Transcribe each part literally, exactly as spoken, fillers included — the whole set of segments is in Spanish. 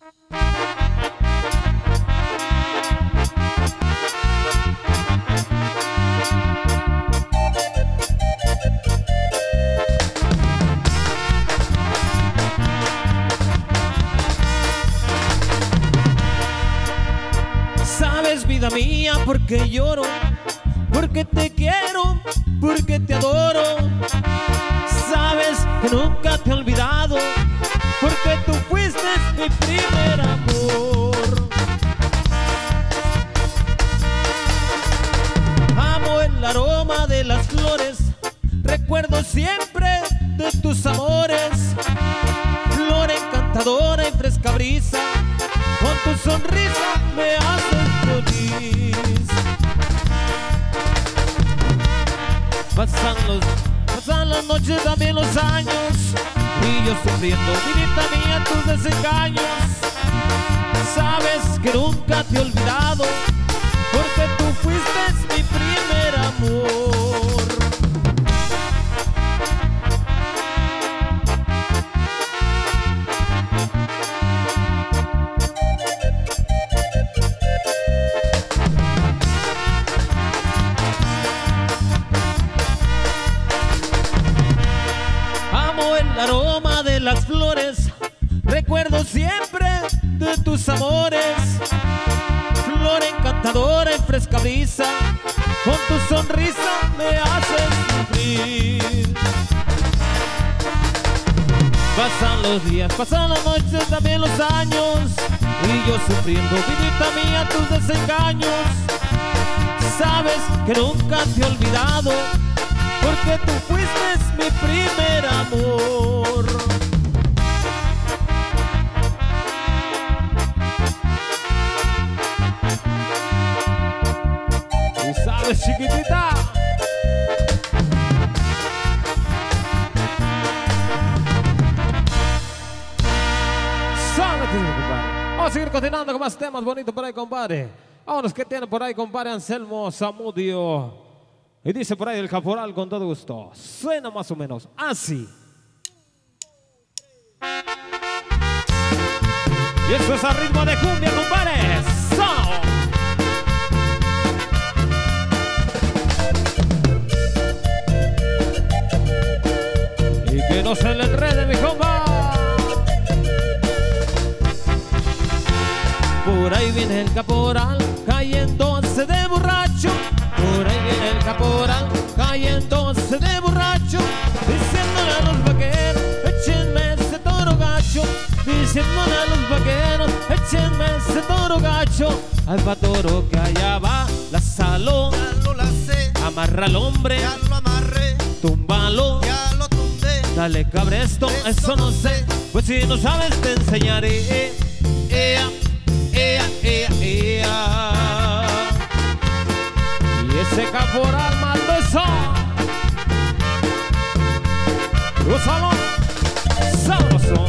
Sabes, vida mía, porque lloro, porque te quiero, porque te adoro. Sabes que nunca te he olvidado, porque tú fuiste mi primer amor. Amo el aroma de las flores, recuerdo siempre de tus amores. Flor encantadora y fresca brisa, con tu sonrisa me haces feliz. Pasan, los, pasan las noches, también los años, y yo sufriendo, vidita mía, tus desengaños. Sabes que nunca te he olvidado, porque tú fuiste mi primer amor. El aroma de las flores, recuerdo siempre de tus amores. Flor encantadora y fresca brisa, con tu sonrisa me haces sufrir. Pasan los días, pasan las noches, también los años, y yo sufriendo, vidita mía, tus desengaños. Sabes que nunca te he olvidado, porque tú fuiste mi primer amor. ¿Y sabes, chiquitita? Sábete, compadre. Vamos a seguir continuando con más temas bonitos por ahí, compadre. Vámonos, ¿qué tiene por ahí, compadre Anselmo Zamudio? Y dice por ahí el caporal con todo gusto. Suena más o menos así. Y eso es a ritmo de cumbia, compadre. ¡Sao! Y que no se le enrede, mi compa. Por ahí viene el caporal cayéndose de borracho. Por ahí viene el caporal cayéndose de borracho, diciéndole a los vaqueros, échenme ese toro gacho. Diciéndole a los vaqueros, échenme ese toro gacho. Al patoro que allá va, la saló, ya lo lacé, amarra al hombre, ya lo amarré, túmbalo, ya lo tumbé. Dale cabresto, eso, eso no sé, pues si no sabes te enseñaré. Ea, ea, ea, ea. Ese caporal maldoso, úsalo, sabroso.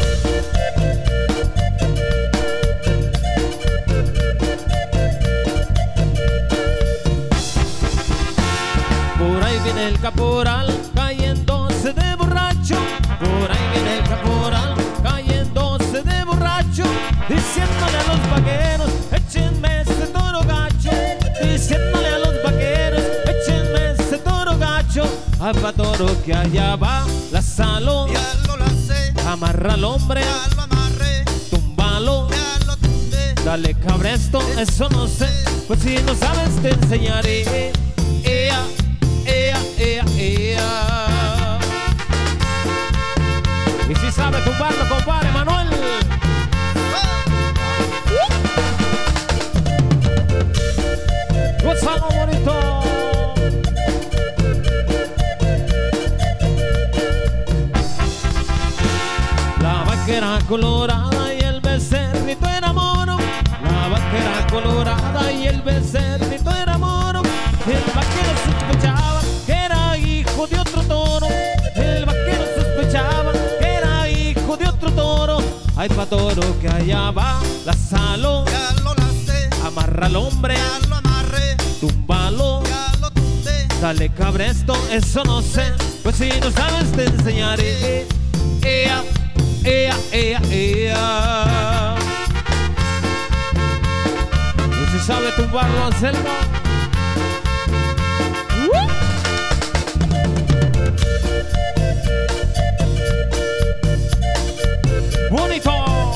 Por ahí viene el caporal cayéndose de borracho. Por ahí viene el caporal cayéndose de borracho, diciéndole a los vaqueros, échenme ese toro gacho. Diciéndole a los vaqueros, échenme ese toro gacho. Al patoro que allá va, la saló, ya lo lacé, amarra al hombre, ya lo amarré, túmbalo, ya lo tumbé. Dale cabresto, eso no sé, pues si no sabes te enseñaré. Ea, ea, ea, ea. Y si sabe tumbarlo, compadre Manuel. Gózalo bonito. La vaquera colorada y el becerrito era mono. La vaquera colorada y el becerrito era mono. El vaquero sospechaba que era hijo de otro toro. El vaquero sospechaba que era hijo de otro toro. Ay, pa' toro que allá va, la saló, ya lo lacé, amarra al hombre, ya lo amarré, túmbalo, ya lo tumbé. Dale cabresto, eso no sé, pues si no sabes te enseñaré. Ea, ea, ea, ea. sabe tumbarlo, Anselmo. ¡Uh! Bonito.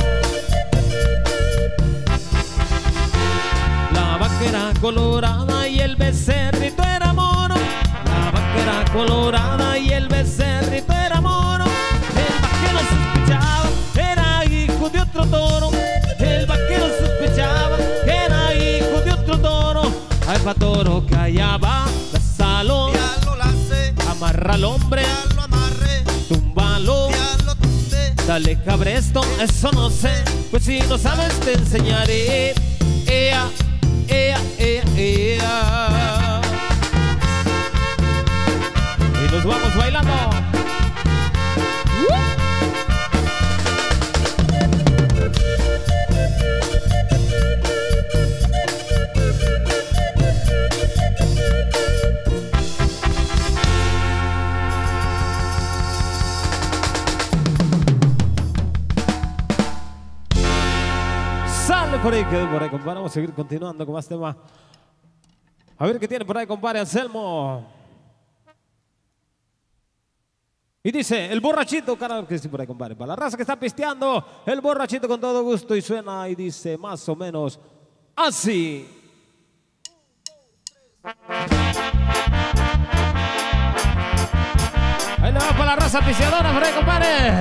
La vaca era colorada y el becerrito era mono. La vaca era colorada y el becerrito era mono. El vaquero sospechaba que era hijo de otro toro. El vaquero sospechaba que era hijo de otro toro. Ay, pa' toro que allá va, la salón. Ya lo lancé, Amarra al hombre, ya lo amarré, túmbalo. ya lo tumbé. Dale cabresto, eso no sé, pues si no sabes te enseñaré. Ea, ea, ea, ea. Y nos vamos bailando. ¡Uh! Sale por ahí, quedó por ahí, compadre. Vamos a seguir continuando con más temas. A ver qué tiene por ahí, compadre Anselmo. Y dice, el borrachito, cara, que dice por ahí, compadre. Para la raza que está pisteando, el borrachito con todo gusto. Y suena y dice más o menos así. Ahí le va para la raza pisteadora, por ahí, compadre.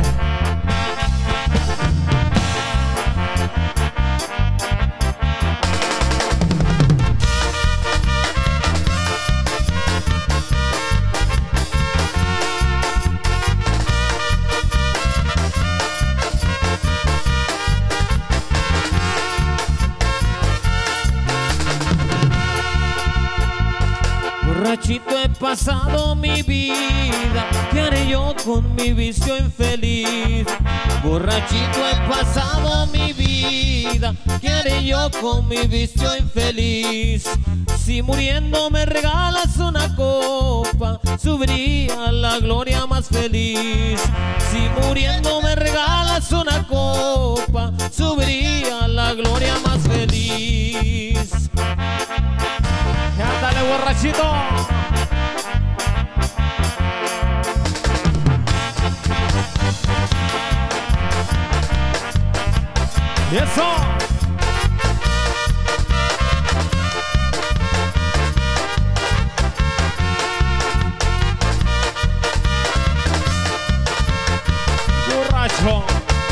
Borrachito he pasado mi vida, ¿qué haré yo con mi vicio infeliz? Borrachito he pasado mi vida, ¿qué haré yo con mi vicio infeliz? Si muriendo me regalas una copa, subiría a la gloria más feliz. Si muriendo me regalas una copa, subiría a la gloria más feliz. ¡Ándale, borrachito! ¡Y eso! ¡Borracho!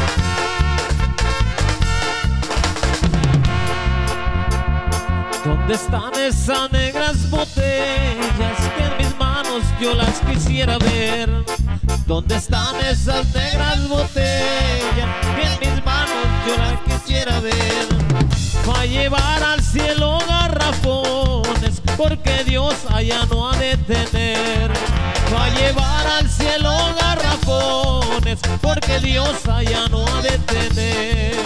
¿Dónde están esas negras botellas que en mis manos yo las quisiera ver? ¿Dónde están esas negras botellas que en mis manos yo las quisiera ver? Pa' llevar al cielo garrafones, porque Dios allá no ha de tener. Pa' llevar al cielo garrafones, porque Dios allá no ha de tener.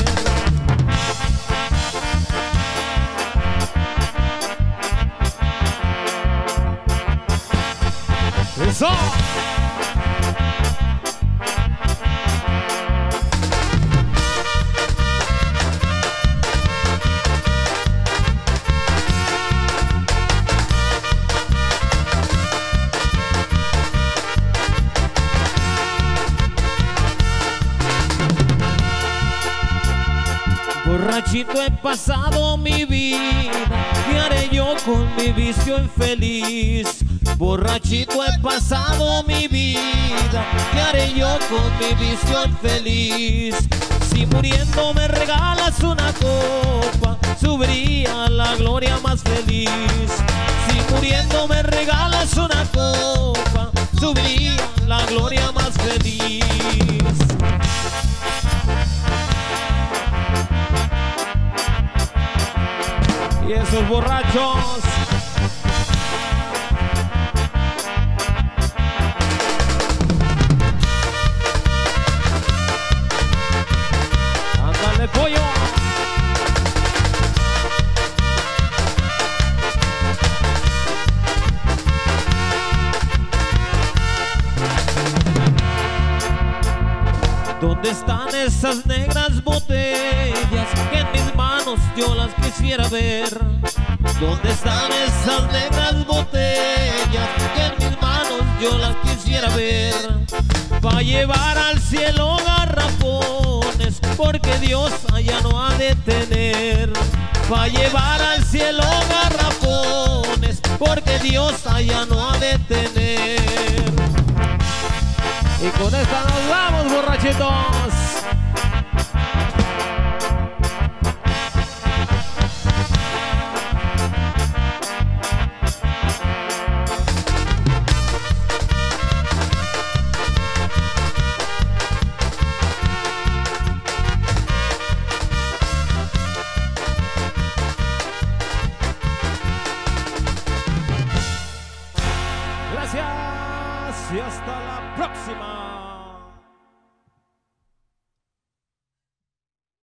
¡Eso! Borrachito he pasado mi vida, ¿qué haré yo con mi vicio infeliz? Borrachito he pasado mi vida, ¿qué haré yo con mi vicio infeliz? Si muriendo me regalas una copa, subiría a la gloria más feliz. Si muriendo me regalas una copa, subiría a la gloria más feliz. Y esos borrachos ándale, pollo. ¿Dónde están esas negras botellas que en mis manos yo las quisiera quisiera ver. ¿Dónde están esas negras botellas que en mis manos yo las quisiera ver? Pa' llevar al cielo garrafones, porque Dios allá no ha de tener. Pa' llevar al cielo garrafones, porque Dios allá no ha de tener. Y con esta nos vamos, borrachitos.